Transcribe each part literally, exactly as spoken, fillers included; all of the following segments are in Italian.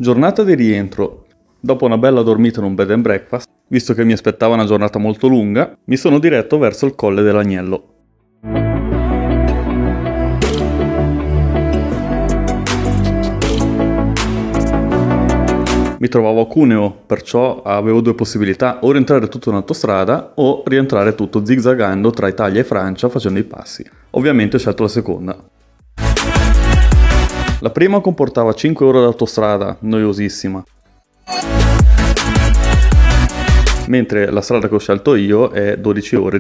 Giornata di rientro. Dopo una bella dormita in un bed and breakfast, visto che mi aspettava una giornata molto lunga, mi sono diretto verso il Colle dell'Agnello. Mi trovavo a Cuneo, perciò avevo due possibilità: o rientrare tutto in autostrada o rientrare tutto zigzagando tra Italia e Francia facendo i passi. Ovviamente ho scelto la seconda. La prima comportava cinque ore d'autostrada, noiosissima, mentre la strada che ho scelto io è dodici ore.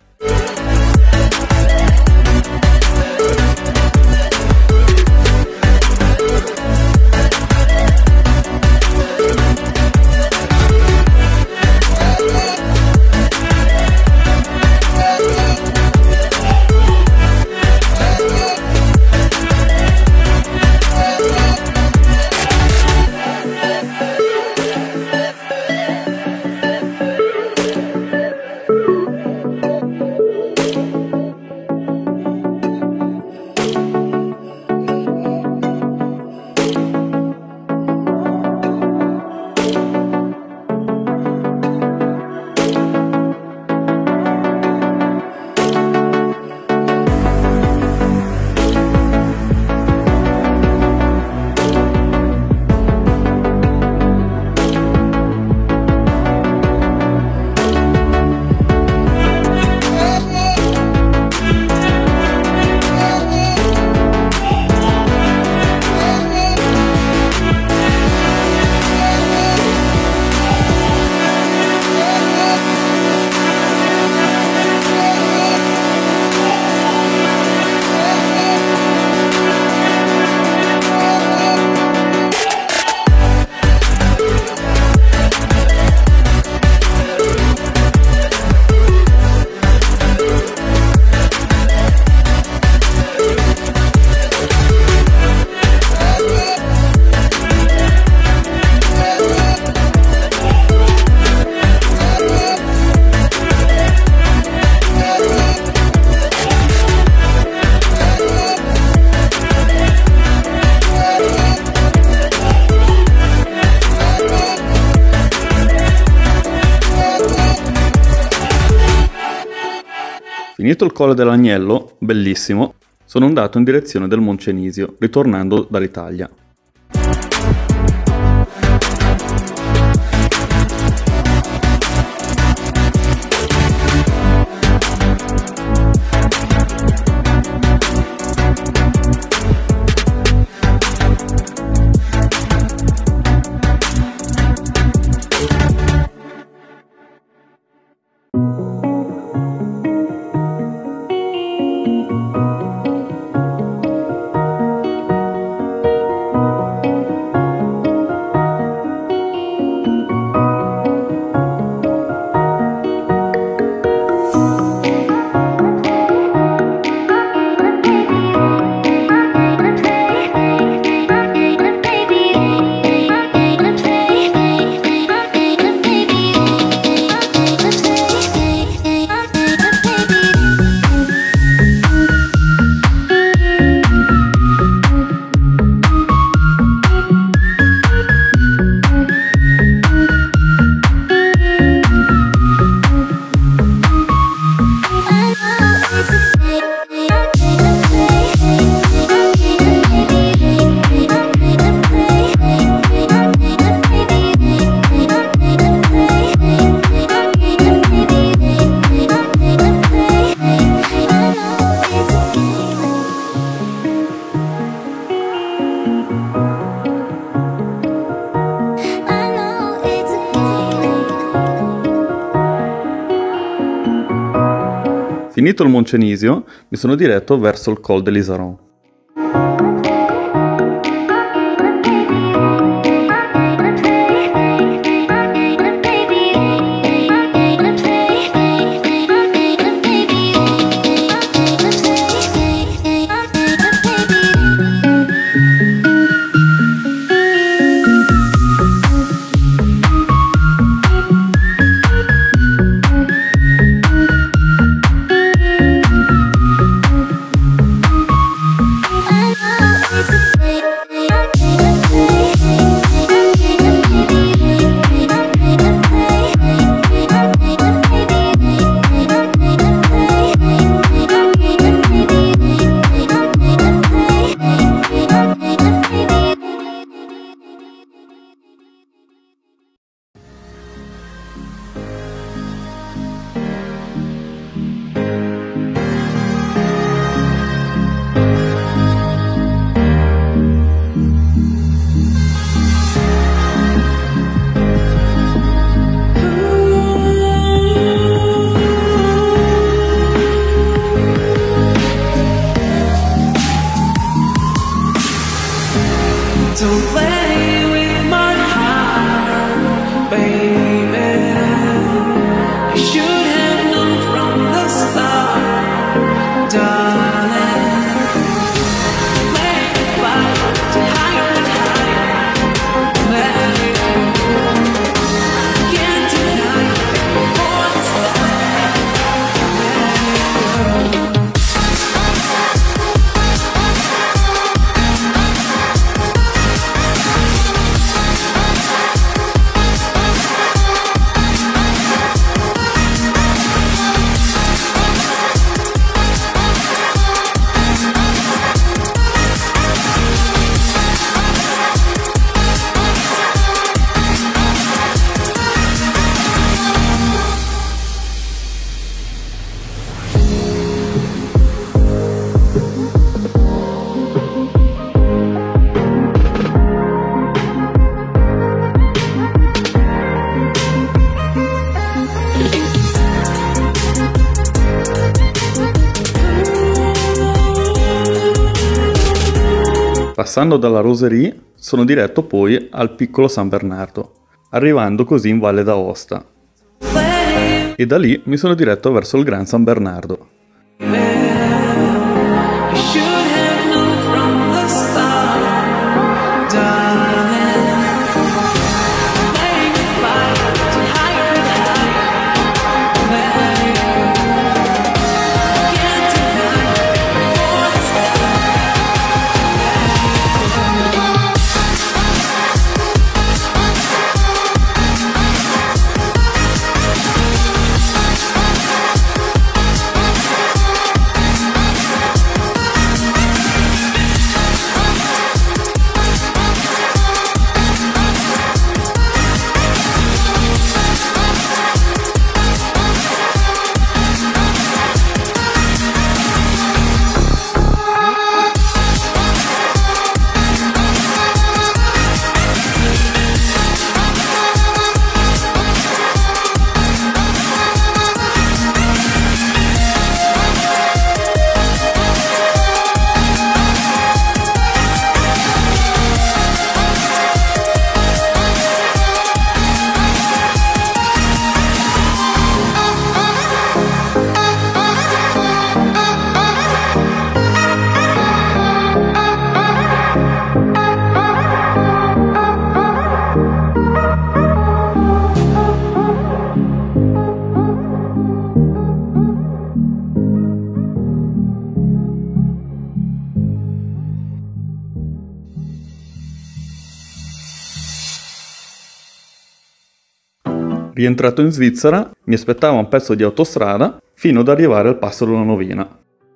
Finito il Colle dell'Agnello, bellissimo, sono andato in direzione del Moncenisio, ritornando dall'Italia. Finito il Moncenisio, mi sono diretto verso il Col de l'Isaron. Don't play with my heart, baby. You should have known from the start, darling. Make it fire to higher and higher. Let it go. I can't deny it before the start. Let it go. Passando dalla Roserie sono diretto poi al piccolo San Bernardo, arrivando così in Valle d'Aosta. E da lì mi sono diretto verso il Gran San Bernardo. Rientrato in Svizzera, mi aspettava un pezzo di autostrada fino ad arrivare al Passo della Novena.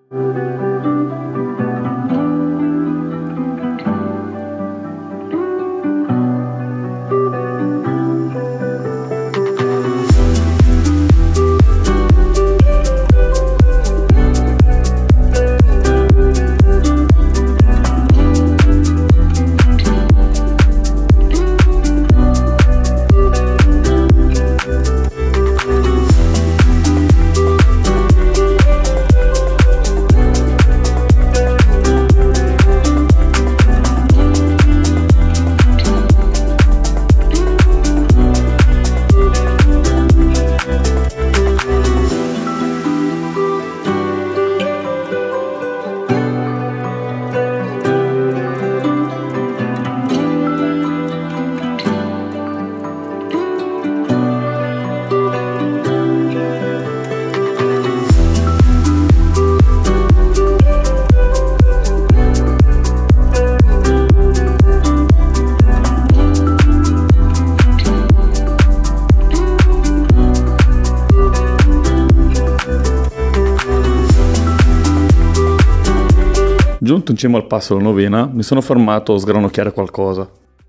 Giunto in cima al Passo della Novena, mi sono fermato a sgranocchiare qualcosa.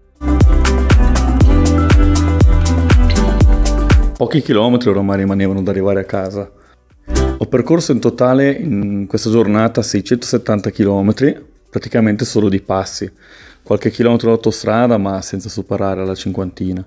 Pochi chilometri oramai rimanevano ad arrivare a casa. Ho percorso in totale in questa giornata seicentosettanta chilometri, praticamente solo di passi. Qualche chilometro d'autostrada, ma senza superare la cinquantina.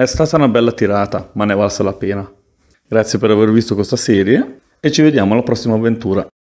è stata una bella tirata, ma ne è valsa la pena. Grazie per aver visto questa serie e ci vediamo alla prossima avventura.